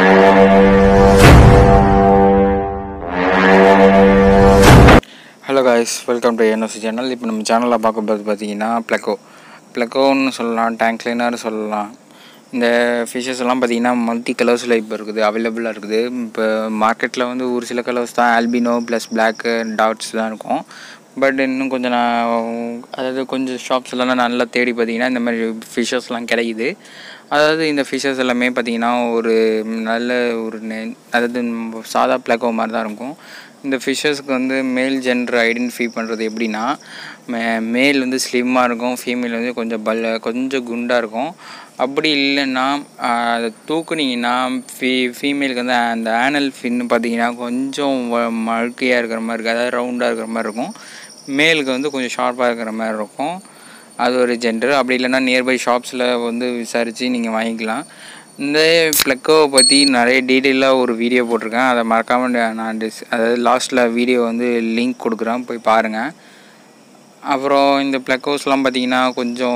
Hello guys, welcome to NOC channel. இப்போ நம்ம சேனலில் பார்க்கும்போது பார்த்தீங்கன்னா ப்ளக்கோன்னு சொல்லலாம், டேங்க் கிளீனர் சொல்லலாம். இந்த ஃபிஷ்ஷஸ் எல்லாம் பார்த்தீங்கன்னா மல்டி கலர்ஸில் இப்போ இருக்குது, அவைலபிளாக இருக்குது. இப்போ மார்க்கெட்டில் வந்து ஒரு சில கலர்ஸ் தான், ஆல்பினோ ப்ளஸ் பிளாக்கு டாட்ஸ் தான் இருக்கும். பட் இன்னும் கொஞ்சம் அதாவது கொஞ்சம் ஷாப்ஸ்லாம் நல்லா தேடி பார்த்தீங்கன்னா இந்த மாதிரி ஃபிஷ்ஷஸ்லாம் கிடைக்குது. அதாவது இந்த ஃபிஷ்ஷஸ் எல்லாமே பார்த்திங்கன்னா ஒரு நல்ல ஒரு அதாவது சாதா ப்ளக்கோ மாதிரி தான் இருக்கும். இந்த ஃபிஷ்ஷஸ்க்கு வந்து மேல் ஜெண்டர் ஐடென்டிஃபை பண்ணுறது எப்படின்னா, மேல் வந்து ஸ்லிம்மாக இருக்கும், ஃபீமேல் வந்து கொஞ்சம் குண்டாக இருக்கும். அப்படி இல்லைன்னா அதை தூக்குனிங்கன்னா ஃபீமேலுக்கு வந்து அந்த ஆனல் ஃபின்னு பார்த்திங்கன்னா கொஞ்சம் மழுக்கையாக இருக்கிற மாதிரி இருக்குது, அதாவது ரவுண்டாக இருக்கிற மாதிரி இருக்கும். மேலுக்கு வந்து கொஞ்சம் ஷார்ப்பாக இருக்கிற மாதிரி இருக்கும். அது ஒரு ஜெண்டர். அப்படி இல்லைன்னா நியர்பை ஷாப்ஸில் வந்து விசாரித்து நீங்கள் வாங்கிக்கலாம். இந்த ப்ளக்கோவை பற்றி நிறைய டீட்டெயிலாக ஒரு வீடியோ போட்டிருக்கேன், அதை மறக்காமல் நான் அதாவது லாஸ்ட்டில் வீடியோ வந்து லிங்க் கொடுக்குறேன், போய் பாருங்கள். அப்புறம் இந்த ப்ளக்கோஸ்லாம் பார்த்திங்கன்னா கொஞ்சம்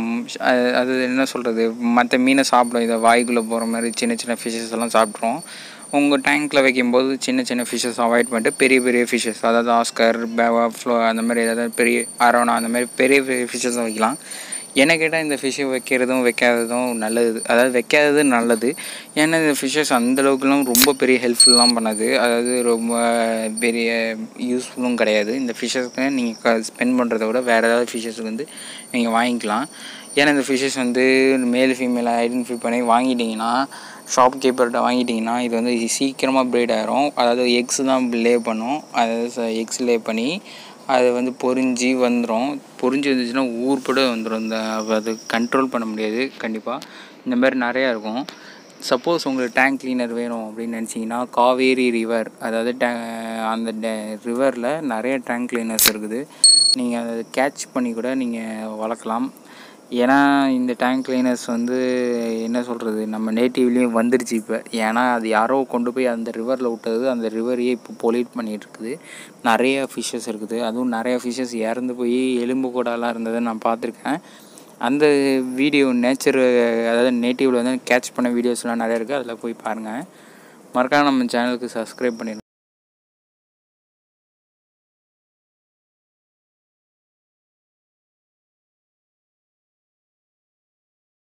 அது என்ன சொல்கிறது, மற்ற மீனை சாப்பிடும், இதை வாய்க்குள்ளே போகிற மாதிரி சின்ன சின்ன ஃபிஷ்ஷஸ் எல்லாம் சாப்பிட்றோம். உங்கள் டேங்க்கில் வைக்கும்போது சின்ன சின்ன ஃபிஷ்ஷஸ் அவாய்ட் பண்ணிட்டு பெரிய பெரிய ஃபிஷ்ஷஸ், அதாவது ஆஸ்கர், பேவா, ஃப்ளோ அந்த மாதிரி ஏதாவது பெரிய அரோனா அந்த மாதிரி பெரிய பெரிய ஃபிஷ்ஷஸும் வைக்கலாம். என்ன கேட்டால் இந்த ஃபிஷ்ஷை வைக்கிறதும் வைக்காததும் நல்லது, அதாவது வைக்காதது நல்லது. ஏன்னா இந்த ஃபிஷ்ஷஸ் அந்தளவுக்குலாம் ரொம்ப பெரிய ஹெல்ப்ஃபுல்லாம் பண்ணாது, அதாவது ரொம்ப பெரிய யூஸ்ஃபுல்லும் கிடையாது. இந்த ஃபிஷ்ஷஸ்க்கு நீங்கள் ஸ்பெண்ட் பண்ணுறத விட வேறு ஏதாவது ஃபிஷ்ஷஸுக்கு வந்து நீங்கள் வாங்கிக்கலாம். ஏன்னா இந்த ஃபிஷ்ஷஸ் வந்து மேல் ஃபீமேலை ஐடென்டிஃபை பண்ணி வாங்கிட்டிங்கன்னா, ஷாப் கீப்பர்கிட்ட வாங்கிட்டிங்கன்னா இது வந்து சீக்கிரமாக ப்ரீட் ஆகிரும். அதாவது எக்ஸ் தான் லே பண்ணும், அதாவது எக்ஸ் லே பண்ணி அது வந்து பொரிஞ்சு வந்துடும். பொரிஞ்சு வந்துச்சுன்னா ஊர்பட வந்துடும். அது கண்ட்ரோல் பண்ண முடியாது கண்டிப்பாக. இந்த மாதிரி நிறையா இருக்கும். சப்போஸ் உங்களுக்கு டேங்க் கிளீனர் வேணும் அப்படின்னு நினச்சிங்கன்னா, காவேரி ரிவர், அதாவது அந்த ரிவரில் நிறைய டேங்க் கிளீனர்ஸ் இருக்குது. நீங்கள் அதை கேட்ச் பண்ணி கூட நீங்கள் வளர்க்கலாம். ஏன்னா இந்த டேங்க் கிளீனர்ஸ் வந்து என்ன சொல்கிறது, நம்ம நேட்டிவ்லேயும் வந்துடுச்சு இப்போ. ஏன்னா அது யாரோ கொண்டு போய் அந்த ரிவரில் விட்டது, அந்த ரிவரையே இப்போ பொல்யூட் பண்ணிகிட்டு இருக்குது. நிறைய ஃபிஷ்ஷஸ் இருக்குது, அதுவும் நிறையா ஃபிஷ்ஷஸ் இறந்து போய் எலும்பு கூடலாம் இருந்ததை நான் பார்த்துருக்கேன். அந்த வீடியோ அதாவது நேட்டிவில் வந்து கேட்ச் பண்ண வீடியோஸ்லாம் நிறையா இருக்குது, அதில் போய் பாருங்கள். மறக்காம நம்ம சேனலுக்கு சப்ஸ்கிரைப் பண்ணிடுங்க.